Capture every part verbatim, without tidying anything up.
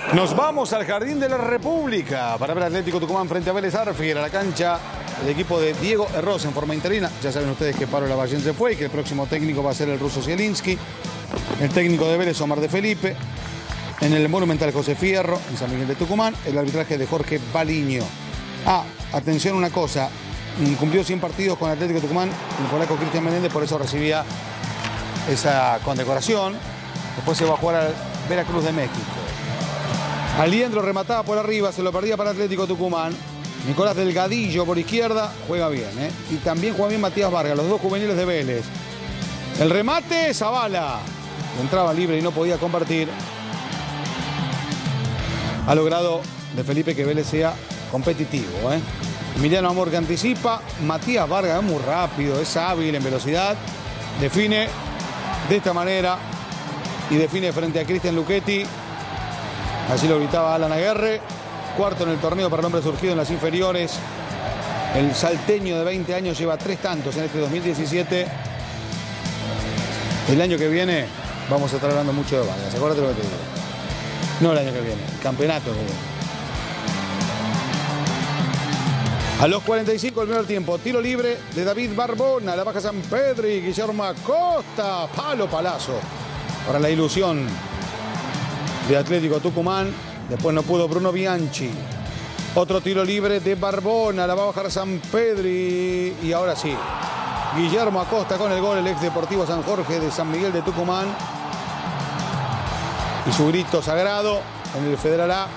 Nos vamos al Jardín de la República para ver Atlético Tucumán frente a Vélez Sarsfield, a la cancha del equipo de Diego Erros en forma interina. Ya saben ustedes que Pablo Lavallén se fue y que el próximo técnico va a ser el ruso Zielinski. El técnico de Vélez, Omar de Felipe. En el Monumental, José Fierro, en San Miguel de Tucumán. El arbitraje de Jorge Baliño. Ah, atención una cosa. Cumplió cien partidos con Atlético Tucumán el polaco Cristian Menéndez, por eso recibía esa condecoración. Después se va a jugar al Veracruz de México. Aliendro remataba por arriba, se lo perdía para Atlético Tucumán. Nicolás Delgadillo por izquierda, juega bien, ¿eh? Y también juega bien Matías Vargas, los dos juveniles de Vélez. El remate, Zavala. Entraba libre y no podía convertir. Ha logrado de Felipe que Vélez sea competitivo, ¿eh? Emiliano Amor que anticipa. Matías Vargas es muy rápido, es hábil en velocidad. Define de esta manera y define frente a Cristian Luchetti. Así lo gritaba Alan Aguerre. Cuarto en el torneo para el hombre surgido en las inferiores. El salteño de veinte años lleva tres tantos en este dos mil diecisiete. El año que viene vamos a estar hablando mucho de Vargas. Acuérdate lo que te digo. No el año que viene, el campeonato que viene. A los cuarenta y cinco del primer tiempo, tiro libre de David Barbona, la baja San Pedri, Guillermo Acosta, palo palazo para la ilusión de Atlético Tucumán. Después no pudo Bruno Bianchi. Otro tiro libre de Barbona, la va a bajar San Pedri. Y ahora sí, Guillermo Acosta con el gol, el ex Deportivo San Jorge de San Miguel de Tucumán. Y su grito sagrado en el Federal A.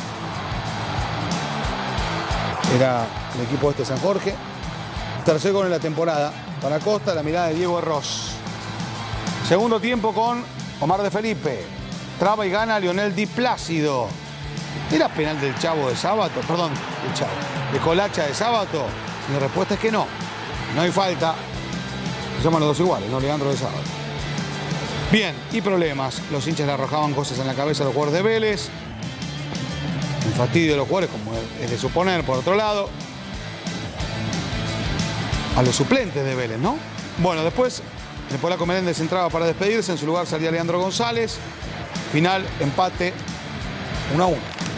Era el equipo este San Jorge. Tercer gol en la temporada para Acosta, la mirada de Diego Erros. Segundo tiempo con Omar de Felipe. Traba y gana Lionel Di Plácido. ¿Era penal del Chavo de Sábato? Perdón, del Chavo. ¿De Colacha de Sábato? Mi respuesta es que no. No hay falta. Se llaman los dos iguales, no Leandro de Sábato. Bien, y problemas. Los hinchas le arrojaban cosas en la cabeza a los jugadores de Vélez. Un fastidio de los jugadores, como es de suponer, por otro lado. A los suplentes de Vélez, ¿no? Bueno, después el polaco Menéndez entraba para despedirse. En su lugar salía Leandro González. Final, empate, uno a uno.